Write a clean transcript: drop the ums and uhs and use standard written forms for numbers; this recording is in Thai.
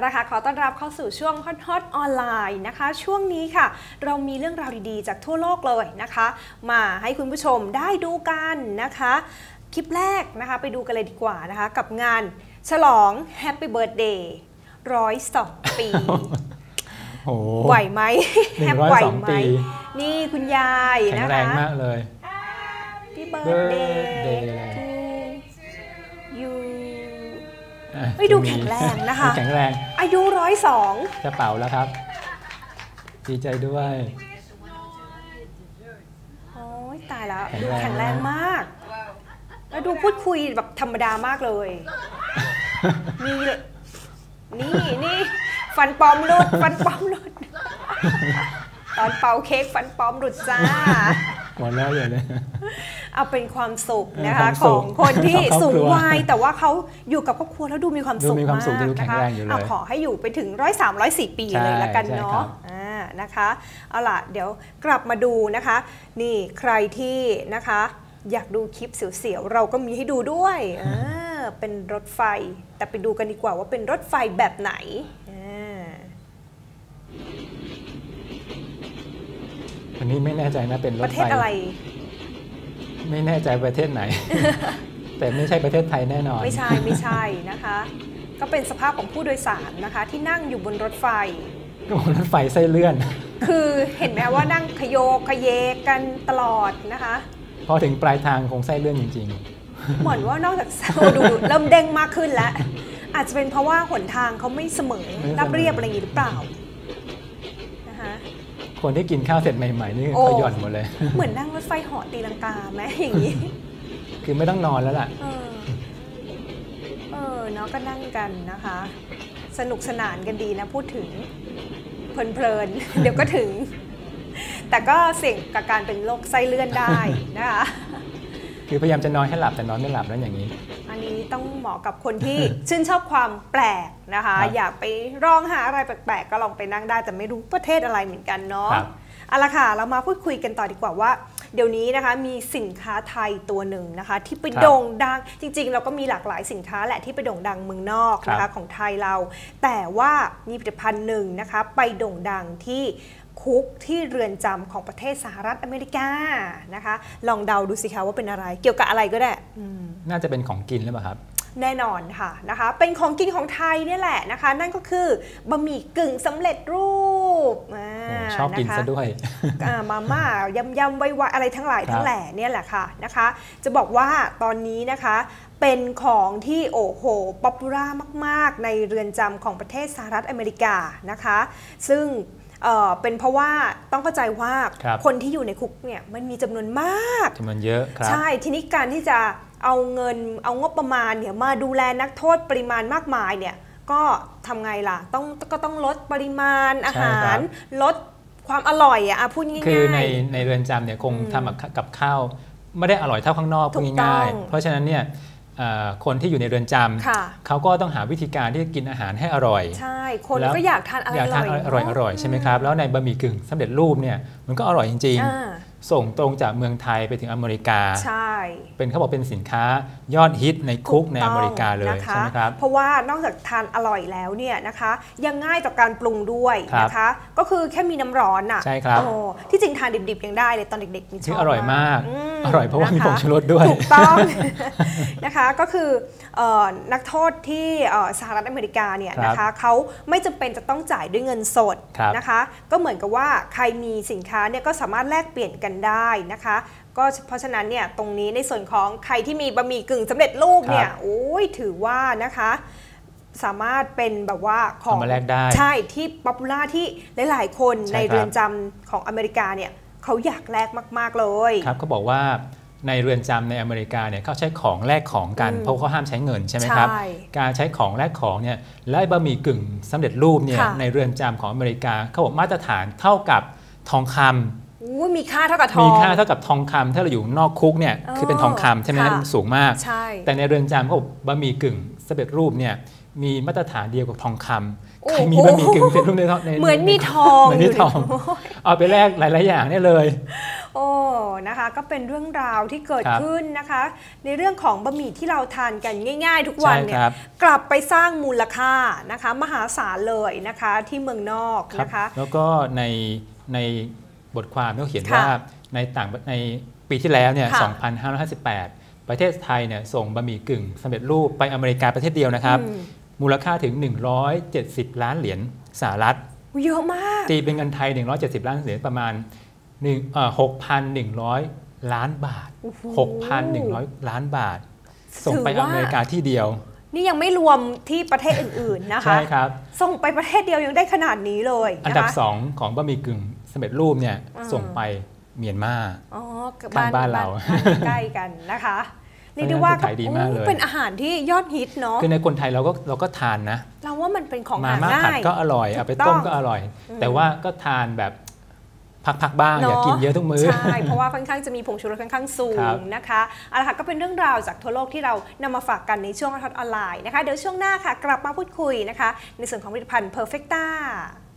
ละค่ะขอต้อนรับเข้าสู่ช่วงฮอตออนไลน์นะคะช่วงนี้ค่ะเรามีเรื่องราวดีๆจากทั่วโลกเลยนะคะมาให้คุณผู้ชมได้ดูกันนะคะคลิปแรกนะคะไปดูกันเลยดีกว่านะคะกับงานฉลอง Happy Birthday 102 ปี ไหวไหมแฮปไหวไหมนี่คุณยายนะคะแข็งแรงมากเลย Happy Birthday to you ไม่ดูแข็งแรงนะคะแข็งแรงอายุ102 จะเป่าแล้วครับดีใจด้วยโอ้ยตายแล้วดูแข็งแรงมากแล้วดูพูดคุยแบบธรรมดามากเลยนี่ฟันปลอมหลุดตอนเป่าเค้กฟันปลอมหลุดจ้าหมดแล้วอย่างนี้เอาเป็นความสุขนะคะของคนที่สูงวัยแต่ว่าเขาอยู่กับครอบครัวแล้วดูมีความสุขมากนะคะขอให้อยู่ไปถึง103-104 ปีเลยละกันเนาะนะคะเอาล่ะเดี๋ยวกลับมาดูนะคะนี่ใครที่นะคะอยากดูคลิปเสียวๆเราก็มีให้ดูด้วยเป็นรถไฟแต่ไปดูกันดีกว่าว่าเป็นรถไฟแบบไหนอันนี้ไม่แน่ใจนะเป็นรถไฟประเทศอะไรไม่แน่ใจประเทศไหน แต่ไม่ใช่ประเทศไทยแน่นอนไม่ใช่นะคะก็เป็นสภาพของผู้โดยสารนะคะที่นั่งอยู่บนรถไฟรถไฟไส้เลื่อนคือเห็นไหมว่านั่งขโยกขยเยกกันตลอดนะคะพอถึงปลายทางคงไส้เลื่อนจริงๆเหมือนว่านอกจากดูเริ่มเด้งมากขึ้นแล้วอาจจะเป็นเพราะว่าหนทางเขาไม่เสมอราบเรียบอะไรอย่างนี้หรือเปล่านะคะคนที่กินข้าวเสร็จใหม่ๆนี่เขาหย่อนหมดเลยเหมือนนั่งรถไฟเหาะตีลังกาไหมอย่างนี้คือไม่ต้องนอนแล้วล่ะเนาะก็นั่งกันนะคะสนุกสนานกันดีนะพูดถึงเพลินๆเดี๋ยวก็ถึงแต่ก็เสี่ยงกับการเป็นโรคไส้เลื่อนได้นะคะคือพยายามจะนอนให้หลับแต่นอนไม่หลับแล้วอย่างนี้อันนี้ต้องเหมาะกับคนที่ชื่นชอบความแปลกนะคะอยากไปลองหาอะไรแปลกๆก็ลองไปนั่งได้แต่ไม่รู้ประเทศอะไรเหมือนกันเนาะเอาละค่ะเรามาพูดคุยกันต่อดีกว่าว่าเดี๋ยวนี้นะคะมีสินค้าไทยตัวหนึ่งนะคะที่ไปโด่งดังจริงๆเราก็มีหลากหลายสินค้าแหละที่ไปโด่งดังเมืองนอกนะคะของไทยเราแต่ว่ามีผลิตภัณฑ์หนึ่งนะคะไปโด่งดังที่คุกที่เรือนจำของประเทศสหรัฐอเมริกานะคะลองเดาดูสิคะว่าเป็นอะไรเกี่ยวกับอะไรก็ได้น่าจะเป็นของกินหรือเปล่าครับแน่นอนค่ะนะคะเป็นของกินของไทยนี่แหละนะคะนั่นก็คือบะหมี่กึ่งสำเร็จรูปชอบกินซะด้วยมาม่ายำไวๆอะไรทั้งหลายทั้งแหล่เนี่ยแหละค่ะนะคะจะบอกว่าตอนนี้นะคะเป็นของที่โอ้โหป๊อปปูล่ามากๆในเรือนจำของประเทศสหรัฐอเมริกานะคะซึ่งเป็นเพราะว่าต้องเข้าใจว่าคนที่อยู่ในคุกเนี่ยมันมีจำนวนมากจำนวนเยอะครับใช่ทีนี้การที่จะเอาเงินเอางบประมาณเนี่ยมาดูแลนักโทษปริมาณมากมายเนี่ยก็ทำไงล่ะต้องลดปริมาณอาหารลดความอร่อยอ่ะพูดง่ายๆคือในเรือนจำเนี่ยคงทำกับข้าวไม่ได้อร่อยเท่าข้างนอกพูดง่ายๆเพราะฉะนั้นเนี่ยคนที่อยู่ในเรือนจำเขาก็ต้องหาวิธีการที่จะกินอาหารให้อร่อยใช่คนก็อยากทานอร่อยใช่ไหมครับแล้วในบะหมี่กึ่งสำเร็จรูปเนี่ยมันก็อร่อยจริงๆส่งตรงจากเมืองไทยไปถึงอเมริกาใช่เป็นเขาบอกเป็นสินค้ายอดฮิตในคุกในอเมริกาเลยใช่ไหมครับเพราะว่านอกจากทานอร่อยแล้วเนี่ยนะคะยังง่ายต่อการปรุงด้วยนะคะก็คือแค่มีน้ำร้อนอ่ะใช่ครับที่จริงทานดิบๆยังได้เลยตอนเด็กๆมีชอบอร่อยมากอร่อยเพราะว่ามีผงชูรสด้วยถูกต้องนะคะก็คือนักโทษที่สหรัฐอเมริกาเนี่ยนะคะเขาไม่จำเป็นจะต้องจ่ายด้วยเงินสดนะคะก็เหมือนกับว่าใครมีสินค้าเนี่ยก็สามารถแลกเปลี่ยนกันได้นะคะก็เพราะฉะนั้นเนี่ยตรงนี้ในส่วนของใครที่มีบะหมี่กึ่งสำเร็จรูปเนี่ยโอ้ยถือว่านะคะสามารถเป็นแบบว่าของมาแลกได้ใช่ที่ป๊อปปูล่าที่หลายๆคนในเรือนจำของอเมริกาเนี่ยเขาอยากแลกมากๆเลยครับเขาบอกว่าในเรือนจำในอเมริกาเนี่ยเขาใช้ของแลกของกันเพราะเขาห้ามใช้เงินใช่ไหมครับการใช้ของแลกของเนี่ยและบะหมี่กึ่งสำเร็จรูปเนี่ยในเรือนจำของอเมริกาเขาบอกมาตรฐานเท่ากับทองคำมีค่าเท่ากับทองมีค่าเท่ากับทองคำถ้าเราอยู่นอกคุกเนี่ยคือเป็นทองคำใช่ไหมสูงมากแต่ในเรือนจำเขาบอกบะหมี่กึ่งสำเร็จรูปเนี่ยมีมาตรฐานเดียวกับทองคำใครมีบะหมี่กึ่งสำเร็จรูปในเหมือนมีทองเหมือนมีทองเอาไปแลกหลายๆอย่างนี่เลยโอ้นะคะก็เป็นเรื่องราวที่เกิดขึ้นนะคะในเรื่องของบะหมี่ที่เราทานกันง่ายๆทุกวันเนี่ยกลับไปสร้างมูลค่านะคะมหาศาลเลยนะคะที่เมืองนอกนะคะแล้วก็ในบทความเขาเขียนว่าในปีที่แล้วเนี่ย 2558 ประเทศไทยเนี่ยส่งบะหมี่กึ่งสำเร็จรูปไปอเมริกาประเทศเดียวนะครับมูลค่าถึง170 ล้านเหรียญสหรัฐเยอะมากตีเป็นเงินไทย170 ล้านเหรียญประมาณ6,100 ล้านบาท 6,100 ล้านบาทส่งไปอเมริกาที่เดียวนี่ยังไม่รวมที่ประเทศอื่นๆนะคะใช่ครับส่งไปประเทศเดียวยังได้ขนาดนี้เลยอันดับ2ของบะหมี่กึ่งสำเร็จรูปเนี่ยส่งไปเมียนมาข้างบ้านเราใกล้กันนะคะนี่ดูว่าเป็นอาหารที่ยอดฮิตเนาะคือในคนไทยเราก็ทานนะเราว่ามันเป็นของหาง่ายผัดก็อร่อยเอาไปต้มก็อร่อยแต่ว่าก็ทานแบบพักๆบ้างอย่ากินเยอะทุกมื้อใช่เพราะว่าค่อนข้างจะมีผงชูรสค่อนข้างสูงนะคะเอาละค่ะก็เป็นเรื่องราวจากทั่วโลกที่เรานำมาฝากกันในช่วงทอดออนไลน์นะคะเดี๋ยวช่วงหน้าค่ะกลับมาพูดคุยนะคะในส่วนของผลิตภัณฑ์ Perfecta